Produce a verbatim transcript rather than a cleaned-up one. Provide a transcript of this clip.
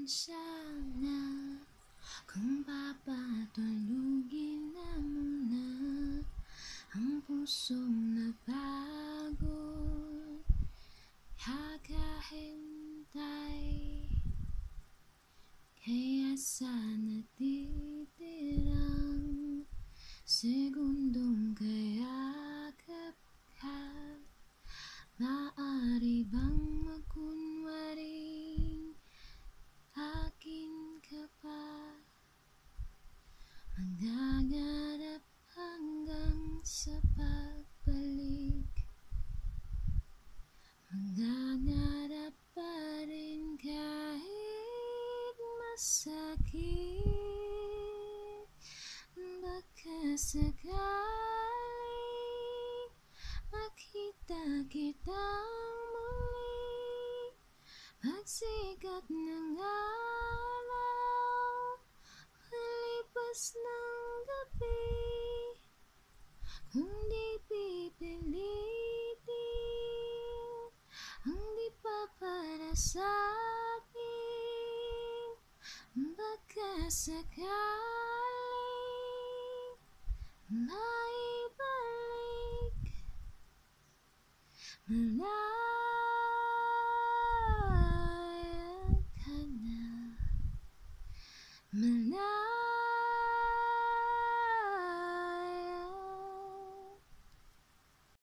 sana kung papatulugin na muna ang pusong napagod, kakahintay. Kaya sa natitirang segundong kayakap ka, maaari bang magkunwaring akin ka pa? Mangangarap hanggang sa pagbalik, mangangarap pa rin kahit masakit. Baka sakaling makita kitang muli, pagsikat ng araw, palipas ng gabi. Kung di pipilitin ang di pa para sa'kin, baka sakaling maibalik. Malayo